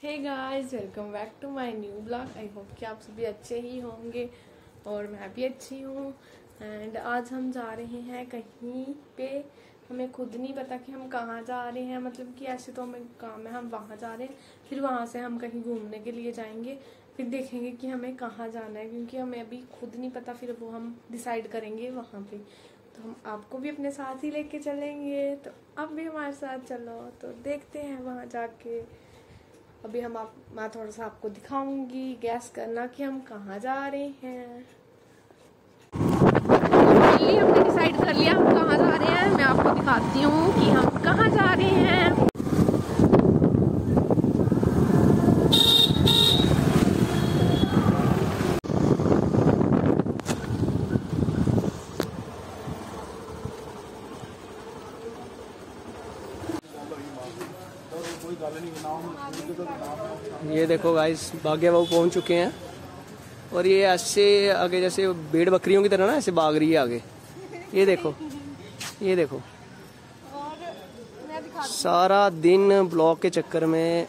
Hey guys, welcome back to my new blog. I hope कि आप सभी अच्छे ही होंगे और मैं भी अच्छी हूँ। एंड आज हम जा रहे हैं कहीं पे, हमें खुद नहीं पता कि हम कहाँ जा रहे हैं। मतलब कि ऐसे तो हमें काम है, हम वहाँ जा रहे हैं, फिर वहाँ से हम कहीं घूमने के लिए जाएंगे, फिर देखेंगे कि हमें कहाँ जाना है, क्योंकि हमें अभी खुद नहीं पता। फिर वो हम डिसाइड करेंगे वहाँ पे। तो हम आपको भी अपने साथ ही लेके चलेंगे, तो आप भी हमारे साथ चलो। तो देखते हैं वहाँ जाके। अभी मैं थोड़ा सा आपको दिखाऊंगी, गैस करना कि हम कहाँ जा रहे हैं। फाइनली हमने डिसाइड कर लिया हम कहाँ जा रहे हैं। मैं आपको दिखाती हूँ कि हम कहाँ जा रहे हैं। ये देखो गाइस, भाग्य बाबू पहुंच चुके हैं और ये ऐसे आगे जैसे भेड़ बकरियों की तरह ना ऐसे भाग रही है आगे। ये देखो, ये देखो, सारा दिन ब्लॉक के चक्कर में।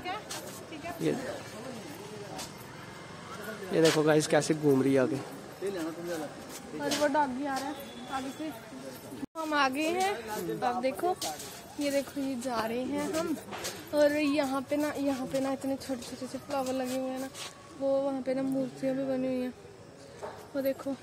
ये देखो गाइस कैसे घूम रही है आगे। और वो डॉग भी आ रहा है आगे से। हम आगे हैं, आप देखो, ये देखो, ये जा रहे हैं हम। और यहाँ पे ना इतने छोटे छोटे से फ्लावर लगे हुए हैं ना। वो वहाँ पे ना मूर्तियाँ भी बनी हुई हैं। वो देखो,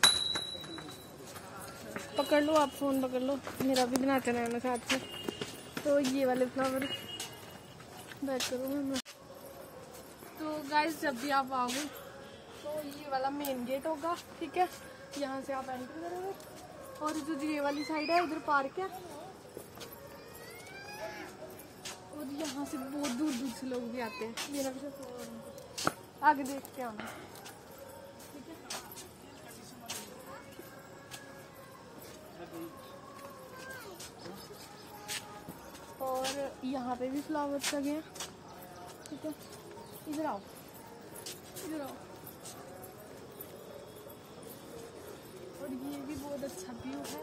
पकड़ लो, आप फोन पकड़ लो, मेरा भी बनाते रहना साथ में। तो ये वाले फ्लावर बैठ करो मैं। तो गाइस, जब भी आप आओगे तो ये वाला मेन गेट होगा, ठीक है। यहाँ से आप एंटर करोगे और जो ये वाली साइड है इधर पार्क है। और यहाँ से बहुत दूर दूर से लोग भी आते हैं। मेरा भी तो आगे देखते हैं, ठीक है। और यहाँ पे भी फ्लावर्स लगे हैं, ठीक है। इधर आओ, इधर आओ। और ये भी बहुत अच्छा व्यू है।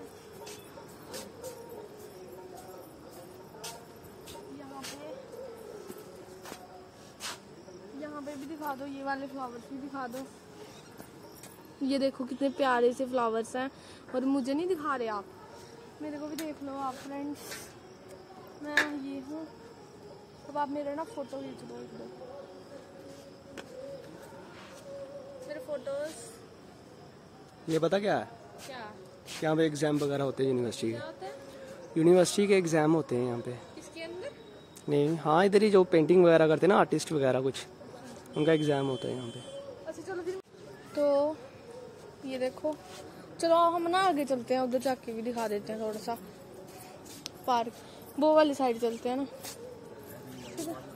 यहाँ पे भी दिखा दो, ये वाले फ्लावर्स भी दिखा दो। ये देखो कितने प्यारे से फ्लावर्स हैं। और मुझे नहीं दिखा रहे आप, मेरे को भी देख लो आप फ्रेंड्स। मैं ये हूँ, अब आप मेरे ना फोटो खींच दो एक दो, मेरे फोटोज। ये पता क्या है? क्या? यहाँ पे एग्जाम वगैरह होते हैं यूनिवर्सिटी क्या के। होता है? यूनिवर्सिटी के एग्जाम होते हैं यहाँ पे। इसके अंदर नहीं, हाँ, इधर ही जो पेंटिंग वगैरह करते हैं ना आर्टिस्ट वगैरह, कुछ उनका एग्जाम होता है यहाँ पे। अच्छा चलो फिर। तो ये देखो, चलो हम ना आगे चलते हैं, उधर जाके भी दिखा देते हैं थोड़ा सा पार्क। वो वाली साइड चलते हैं ना, ठीक है।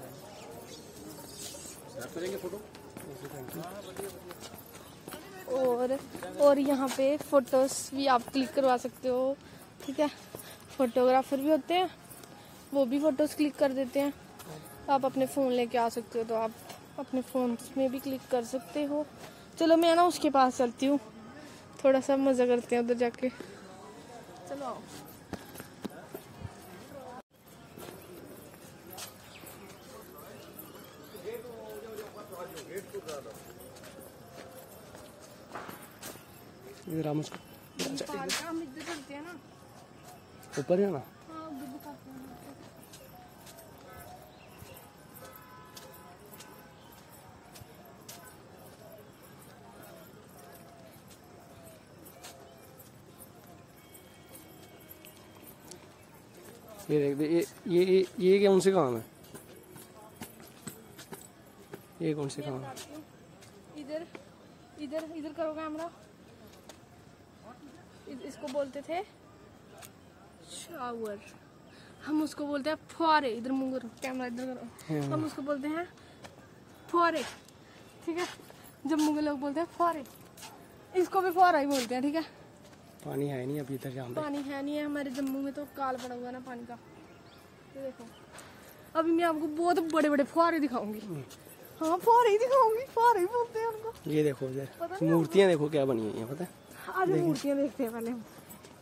और यहाँ पे फोटोज भी आप क्लिक करवा सकते हो, ठीक है। फोटोग्राफर भी होते हैं, वो भी फोटोज क्लिक कर देते हैं। आप अपने फ़ोन लेके आ सकते हो, तो आप अपने फ़ोन में भी क्लिक कर सकते हो। चलो मैं ना उसके पास चलती हूँ, थोड़ा सा मज़ा करते हैं उधर जाके। चलो आओ। इधर हम उसको हम इधर चलते हैं ना, ऊपर है ना। हाँ उधर दिखाते हैं। ये देख, ये कौन से काम है? ये कौन से काम है? इधर इधर इधर करो कैमरा। इसको बोलते थे शावर, हम उसको बोलते हैं फुहारे। इधर मुंह करो, कैमरा इधर करो। हम उसको बोलते हैं फुहारे, ठीक है। जम्मू के लोग बोलते हैं फुहारे, इसको भी फुहारा ही बोलते हैं, ठीक है। पानी है नहीं अभी इधर, जहाँ पे पानी है नहीं है हमारे जम्मू में, तो काल पड़ा हुआ है ना पानी का। ये देखो, अभी मैं आपको बहुत बड़े बड़े फुहारे दिखाऊंगी। हाँ, फुहारे ही दिखाऊंगी, फुहारे ही बोलते हैं उनको। ये देखो इधर मूर्तियाँ देखो क्या बनी हुई है, पता है? आज मूर्तियाँ देखते हैं पहले हम।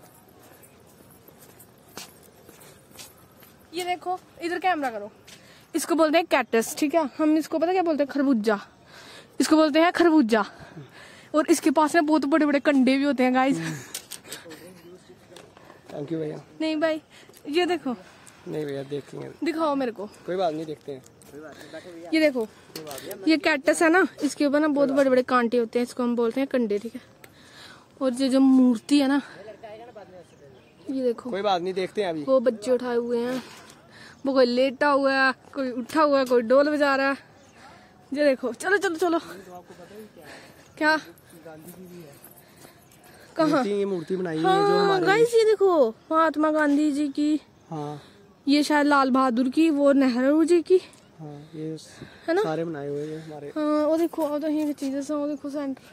ये देखो, इधर कैमरा करो, इसको बोलते हैं कैक्टस, ठीक है। हम इसको पता क्या बोलते हैं, खरबूजा। इसको बोलते हैं खरबूजा। और इसके पास ना बहुत बड़े बड़े कंडे भी होते हैं गाइस। थैंक यू भैया। नहीं भाई, ये देखो। नहीं भैया देखेंगे, दिखाओ मेरे को। कोई बात नहीं, देखते हैं। ये देखो, ये कैक्टस है ना, इसके ऊपर ना बहुत बड़े बड़े कांटे होते हैं, इसको हम बोलते हैं कंडे, ठीक है। और ये जो मूर्ति है ना, ये देखो। कोई बात नहीं, देखते हैं अभी। वो बच्चे उठाए हुए हैं, वो कोई लेटा हुआ है, कोई उठा हुआ है, कोई डोल बजा रहा है। ये देखो, चलो चलो चलो। क्या कहाँ? ये मूर्ति बनाई है जो हाँ हमारे गाइस, ये देखो, महात्मा गांधी जी की। हाँ, ये शायद लाल बहादुर की, वो नेहरू जी की। हाँ, ये है ना, सारे बनाए हुए हैं हमारे। हाँ। वो देखो, वो तो यही चीजें से, वो देखो सेंटर।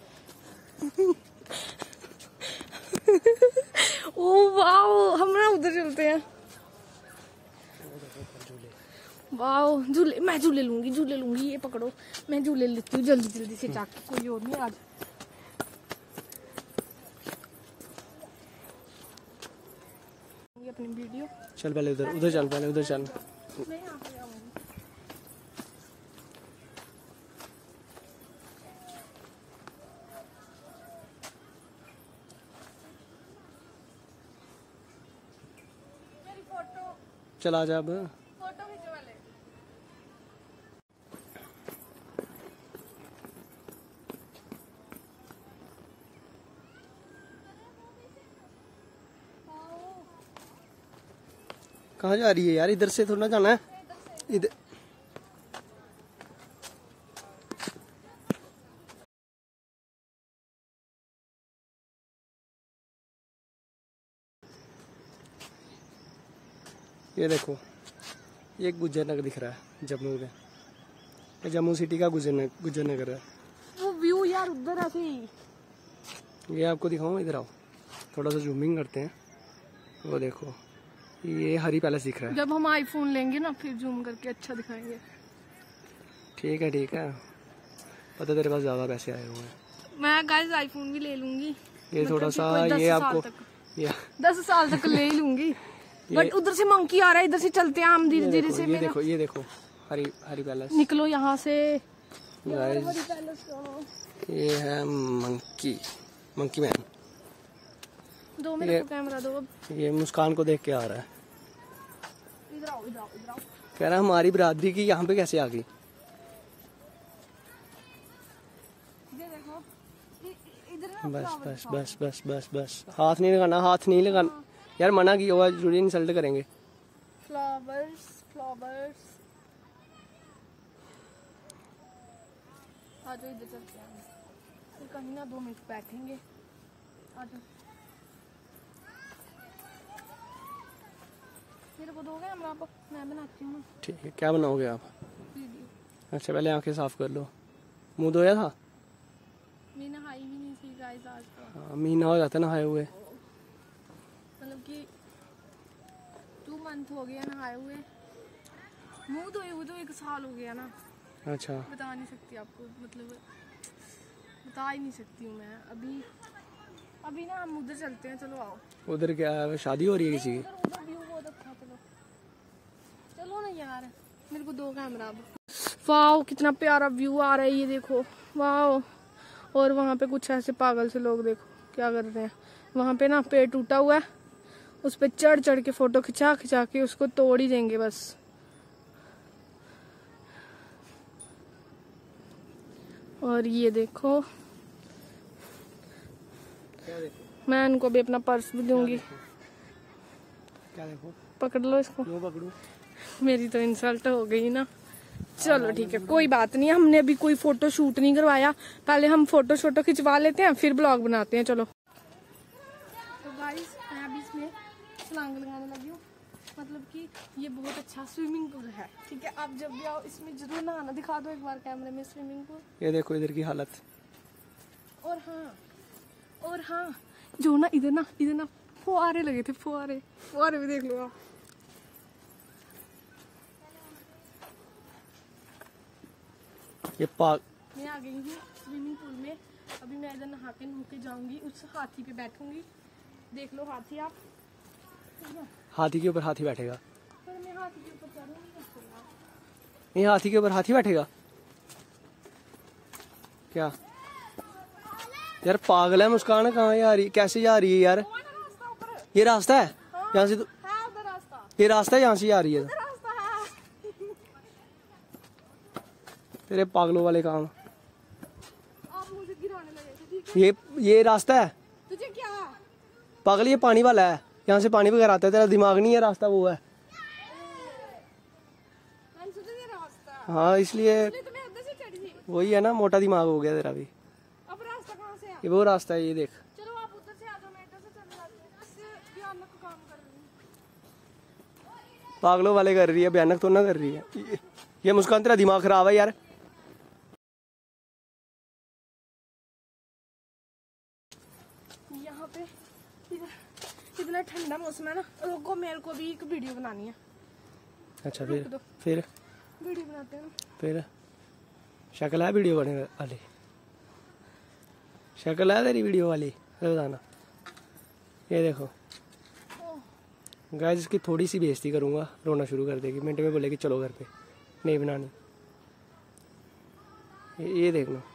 ओ वाओ, हम ना उधर चलते हैं। वाओ, झूले, मैं झूले लूंगी। ये पकड़ो, मैं झूले लेती हूँ जल्दी जल्दी से जाके, कोई और नहीं आज। अपनी वीडियो चल पहले उधर चल, पहले उधर चल। मैं यहाँ पे आऊंगी। मेरी फोटो, चल आ जा अब। फोटो खींचने वाले। कहाँ जा रही है यार? इधर से थोड़ा जाना है, इधर। ये देखो, ये गुज्जर नगर दिख रहा है जम्मू में, ये जम्मू सिटी का गुज्जर नगर है। वो व्यू यार उधर ऐसे ही। ये आपको दिखाऊं, इधर आओ, थोड़ा सा जूमिंग करते हैं। वो देखो, ये हरी पैलेस दिख रहा है। जब हम आईफोन लेंगे ना, फिर जूम करके अच्छा दिखाएंगे। ठीक है, ठीक है, पता तेरे पास ज्यादा पैसे आए हुए हैं। मैं गाइस आईफोन भी ले लूंगी। ये थोड़ा सा, ये आपको 10 साल तक ले ही लूंगी। बट उधर से मंकी आ रहा है, इधर से चलते हैं हम धीरे धीरे से। ये देखो हरी पैलेस। निकलो यहाँ से गाइस, ये है मंकी मैन। दो मेरे को कैमरा दो। ये मुस्कान को देख के आ रहा है, इधर आओ, इधर आओ, इधर आओ। कह रहा हमारी बिरादरी की यहाँ पे कैसे आ गई। ये देखो, इधर ना बस flower बस दिखाओ। बस बस बस बस, हाथ नहीं लगाना, हाथ नहीं लगाना यार, मना की होगा, जरूरी इंसल्ट करेंगे। फ्लावर्स आ जाओ, इधर चलते हैं। फिर कहीं ना 2 मिनट बैठेंगे। आ जाओ, मेरे को दोगे कैमरा? आप, मैं बनाती हूँ। ठीक है, क्या बनाओगे आप? वीडियो। अच्छा, पहले आंखें साफ कर लो। मुंह धोया था? मैं नहाई भी नहीं थी गाइस आज तो। हाँ, महीना हो जाता नहाए हुए। मतलब कि 2 मंथ हो गया नहाए हुए। मुंह धोए हुए तो 1 साल हो गया ना। अच्छा, बता नहीं सकती आपको, मतलब बता ही नहीं सकती हूँ मैं। अभी ना हम उधर चलते हैं, चलो आओ। उधर क्या शादी हो रही है किसी की? उधर व्यू बहुत अच्छा। चलो ना यार, मेरे को दो कैमरा। वाओ, कितना प्यारा व्यू आ रहा है, ये देखो। वाओ, और वहाँ पे कुछ ऐसे पागल से लोग देखो क्या कर रहे हैं। वहाँ पे ना पेड़ टूटा हुआ है, उस पे चढ़ चढ़ के फोटो खिंचा के उसको तोड़ ही देंगे बस। और ये देखो, मैं इनको भी अपना पर्स भी दूंगी। क्या देखो? पकड़ लो इसको। क्यों पकड़ूं? मेरी तो इंसल्ट हो गई ना। चलो ठीक है, कोई बात नहीं। हमने अभी कोई फोटो शूट नहीं करवाया, पहले हम फोटो खिंचवा लेते हैं, फिर ब्लॉग बनाते हैं। चलो तो गाइस, मैं अभी इसमें छलांग लगाने लगी हूँ। मतलब कि ये बहुत अच्छा स्विमिंग पूल है, ठीक है। आप जब भी आओ इसमें जरूर नहाना। दिखा दो एक बार कैमरे में स्विमिंग पूल। ये देखो इधर की हालत। और हाँ, जो ना इधर ना फुहारे लगे थे, फुहारे भी देख लो आप। मैं आ गई हूँ स्विमिंग पूल में। अभी मैं इधर नहा के जाऊंगी, उस हाथी पे बैठूंगी। देख लो हाथी आप। हाथी के ऊपर हाथी बैठेगा। पर मैं हाथी के ऊपर चढ़ूंगी कैसे यार? ये हाथी के ऊपर हाथी बैठेगा क्या? यार पागल है मुस्कान, कहाँ जा रही, कैसे जा रही है यार? ये रास्ता है यहाँ से तो, ये रास्ता है यहाँ से जा रही है तो। तेरे पागलों वाले काम। आप मुझे गिराने लगे थे, ये रास्ता है तुझे क्या पागल? ये पानी वाला है, यहाँ से पानी वगैरह आता है, तेरा दिमाग नहीं है, रास्ता वो है। हाँ इसलिए वही है ना, मोटा दिमाग हो गया तेरा भी। अब रास्ता कहाँ से है? ये वो रास्ता है, ये देख। चलो आप उधर से आ जाओ, मैं इधर से चल जाती हूँ। इससे भयानक काम कर रही हूँ। पागलों वाले कर रही है, भयानक तो ना कर रही है। ये मुस्कान तेरा दिमाग खराब है यार। यहाँ पे इतना ठंडा मौसम है ना, रुको मेरे को भी एक वीडियो बनानी है। अच्छा फिर वीडियो बनाते हैं। फिर शक्ल है वीडियो बनने वाली? शक्ल है तेरी वीडियो वाली? बताना। ये देखो गाइस, इसकी थोड़ी सी बेइज्जती करूंगा, रोना शुरू कर देगी, मिनट में बोलेगी चलो घर पे, नहीं बनानी। ये देख लो,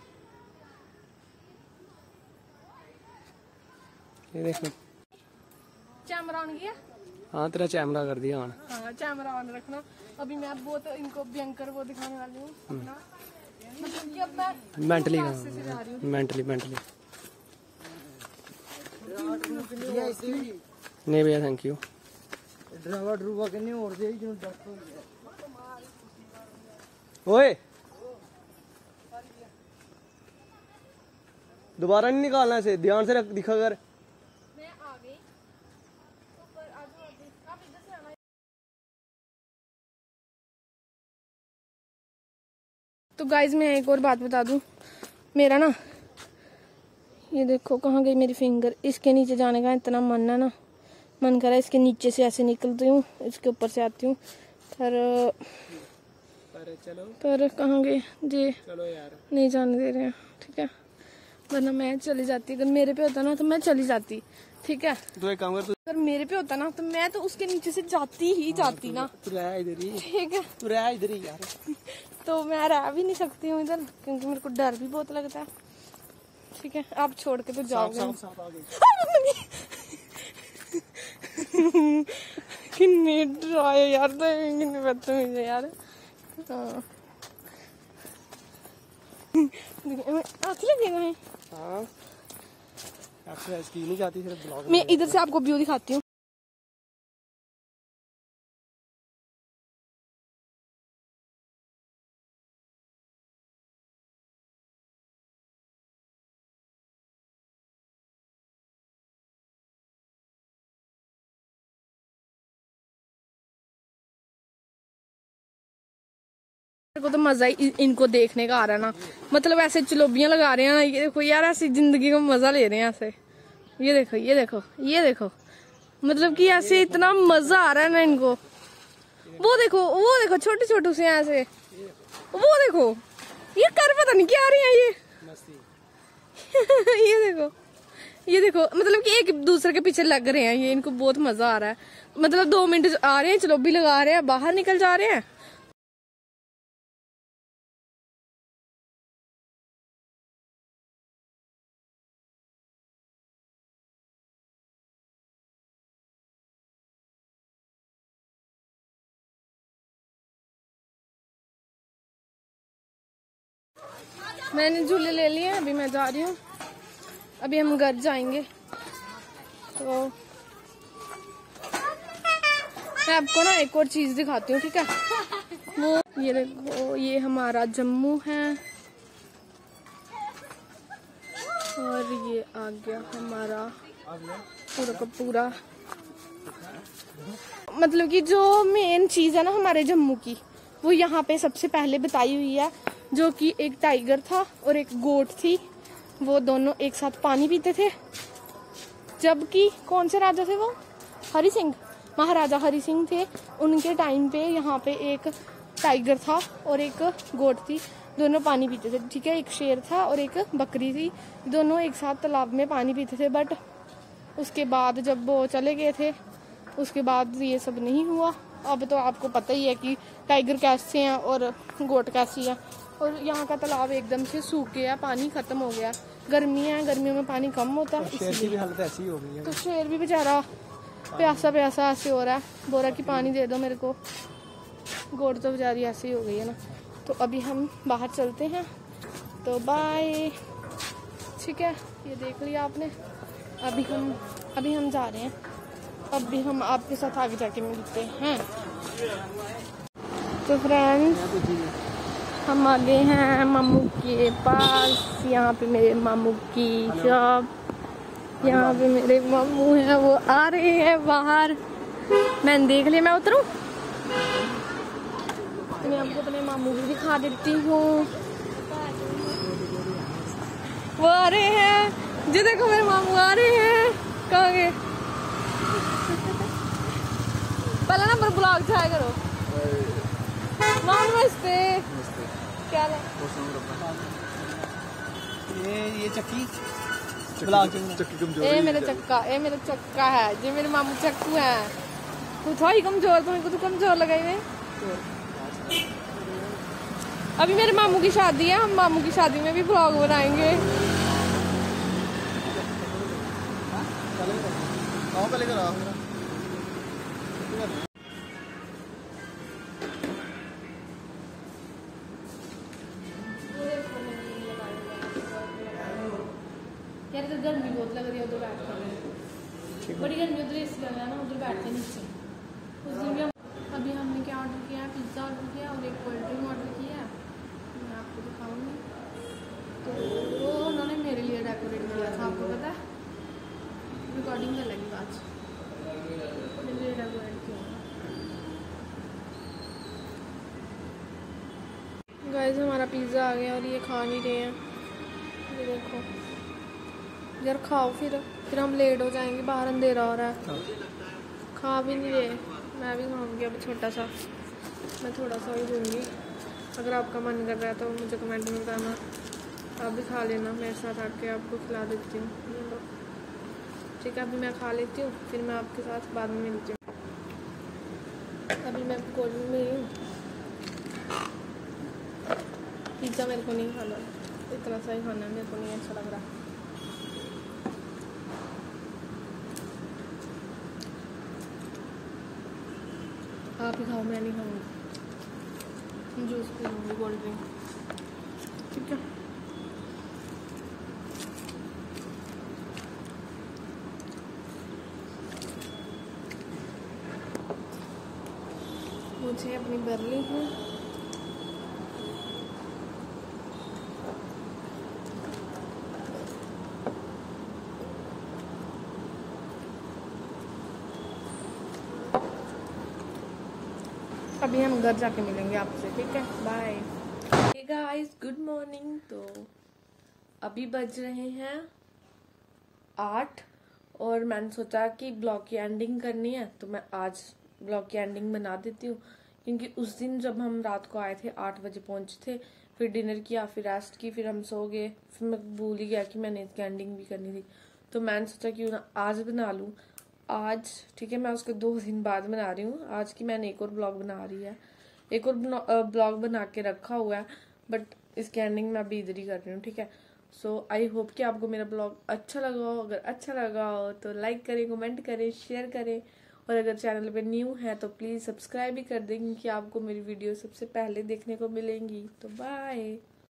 ये देख लो। कैमरा ऑन किया? हाँ तेरा कैमरा कर दिया ऑन। हाँ कैमरा ऑन रखना। अभी मैं बहुत इनको भयंकर वो दिखाने वाली हूँ अपना, मतलब कि अब मैं मेंटली मेंटली नहीं भैया थैंक यू। ओए दोबारा नहीं निकालना इसे, ध्यान से रख, दिखा कर। मैं आ गई ऊपर, आ जाओ आप इधर से आना। तो गाइज मैं एक और बात बता दूं, मेरा ना ये देखो कहाँ गई मेरी फिंगर, इसके नीचे जाने का इतना मन है ना, मन कर रहा है इसके नीचे से ऐसे निकलती हूँ, इसके ऊपर से आती हूँ, पर कहाँ गए जी? चलो यार, नहीं जाने दे रहे हैं, ठीक है, वरना मैं चली जाती। अगर मेरे पे होता ना तो मैं चली जाती, ठीक है। तो एक काम कर, अगर मेरे पे होता ना तो मैं तो उसके नीचे से जाती ही जाती ना। तू रह इधर ही, ठीक है, तू रह इधर ही यार। तो मैं रह भी नहीं सकती हूँ इधर, क्योंकि मेरे को डर भी बहुत लगता है, ठीक है। आप छोड़ के तो जाओगे। कितने डराए यार, तो कितने बदतमीज है यार। आँखें लगे हुए हैं। हाँ नहीं जाती, सिर्फ ब्लॉग। मैं इधर से आपको व्यू दिखाती हूँ। मेरे को तो मजा ही इनको देखने का आ रहा है ना, मतलब ऐसे चलोबियां लगा रहे हैं ना, ये देखो यार, ऐसी जिंदगी का मजा ले रहे हैं ऐसे। ये देखो ये देखो ये देखो, मतलब कि ऐसे इतना मजा आ रहा है ना इनको। वो देखो छोटे छोटे से ऐसे, वो देखो ये कर पता नहीं क्या आ रही है ये। ये देखो मतलब कि एक दूसरे के पीछे लग रहे हैं ये, इनको बहुत मजा आ रहा है। मतलब 2 मिनट आ रहे हैं, चलोबी लगा रहे हैं, बाहर निकल जा रहे हैं। मैंने झूले ले लिए, अभी मैं जा रही हूँ, अभी हम घर जाएंगे। तो मैं आपको ना एक और चीज दिखाती हूँ, ठीक है। वो ये देखो, ये हमारा जम्मू है और ये आ गया हमारा पूरा का पूरा, मतलब कि जो मेन चीज है ना हमारे जम्मू की, वो यहाँ पे सबसे पहले बताई हुई है, जो कि एक टाइगर था और एक गोट थी, वो दोनों एक साथ पानी पीते थे। जबकि कौन से राजा थे वो? हरि सिंह, महाराजा हरि सिंह थे, उनके टाइम पे यहाँ पे एक टाइगर था और एक गोट थी, दोनों पानी पीते थे, ठीक है। एक शेर था और एक बकरी थी, दोनों एक साथ तालाब में पानी पीते थे। बट उसके बाद जब वो चले गए थे, उसके बाद ये सब नहीं हुआ अब तो आपको पता ही है कि टाइगर कैसे हैं और गोट कैसी है। और यहाँ का तालाब एकदम से सूख गया, पानी खत्म हो गया। गर्मियाँ हैं, गर्मियों में पानी कम होता है, शेर की भी हालत ऐसी हो गई है। तो शेर भी बेचारा प्यासा प्यासा ऐसे हो रहा है, बोला कि पानी दे दो मेरे को। गोट तो बेचारी ऐसी ही हो गई है ना। तो अभी हम बाहर चलते हैं, तो बाय। ठीक है, ये देख लिया आपने। अभी हम जा रहे हैं, अभी हम आपके साथ आगे जाके मिलते हैं। तो फ्रेंड्स, हम आ गए हैं मामू के पास। यहाँ पे मेरे मामू की शॉप, यहाँ पे मेरे मामू हैं, वो आ रहे हैं बाहर। मैंने देख लिया, मैं उतरूं तो मैं आपको अपने मामू भी दिखा देती हूँ। वो आ रहे हैं, जो देखो मेरे मामू आ रहे हैं। कहाँ गए? पहला नंबर ब्लॉग छाया करो। नमस्ते, क्या है? ये चक्की ये मेरा चक्का है, जो मेरे मामू चक्कू है। तू थोड़ा ही कमजोर, तुम्हें तो कमजोर लगाई में। अभी मेरे मामू की शादी है, हम मामू की शादी में भी ब्लॉग बनाएंगे। यार तो गर्मी बहुत लग रही है, उधर बैठ कर बड़ी गर्मी, उधर एसी लगा है ना, उधर बैठते नीचे। उस दिन भी अभी हमने क्या ऑर्डर किया है? पिज़्ज़ा ऑर्डर किया और एक कोल्ड ड्रिंक ऑर्डर किया है, मैं आपको दिखाऊंगी। तो वो उन्होंने मेरे लिए डेकोरेट किया था, आपको पता है। रिकॉर्डिंग कर लगी बात, मेरे लिए डेकोरेट किया। गाइस, हमारा पिज़्ज़ा आ गया और ये खा नहीं रहे हैं। ये देखो यार, खाओ फिर हम लेट हो जाएंगे, बाहर अंधेरा हो रहा है। खा भी नहीं रहे, मैं भी खाऊंगी अब छोटा सा, मैं थोड़ा सा ही दूँगी। अगर आपका मन कर रहा है तो मुझे कमेंट में बताना, आप भी खा लेना मेरे साथ आके, आपको खिला देती हूँ। ठीक है, अभी मैं खा लेती हूँ, फिर मैं आपके साथ बाद में मिलती हूँ। अभी मैं कोल्ड ड्रिंक में ही हूँ। पिज़्ज़ा मेरे को नहीं खाना, इतना सा ही खाना है, मेरे को नहीं अच्छा लग रहा। आप ही खाओ, मैं नहीं खाऊंगी। जूस पी लूँगी, कोल्ड ड्रिंक। ठीक है, मुझे अपनी बर्ली है। अभी हम घर जाके मिलेंगे आपसे, ठीक है, bye. Hey guys, good morning. तो अभी बज रहे हैं 8 और मैंने सोचा कि ब्लॉग की एंडिंग करनी है, तो मैं आज ब्लॉग की एंडिंग बना देती हूँ। क्योंकि उस दिन जब हम रात को आए थे 8 बजे पहुंचे थे, फिर डिनर किया, फिर रेस्ट की, फिर हम सो गए, फिर मैं भूल ही गया कि मैंने इसकी एंडिंग भी करनी थी। तो मैंने सोचा कि आज बना लूँ आज। ठीक है, मैं उसको 2 दिन बाद बना रही हूँ। आज की मैंने एक और ब्लॉग बना रही है, एक और ब्लॉग बना के रखा हुआ है, बट इसकी एंडिंग मैं अभी इधर ही कर रही हूँ। ठीक है, सो आई होप कि आपको मेरा ब्लॉग अच्छा लगा हो। अगर अच्छा लगा हो तो लाइक करें, कमेंट करें, शेयर करें, और अगर चैनल पे न्यू है तो प्लीज़ सब्सक्राइब भी कर दें, क्योंकि आपको मेरी वीडियो सबसे पहले देखने को मिलेंगी। तो बाय।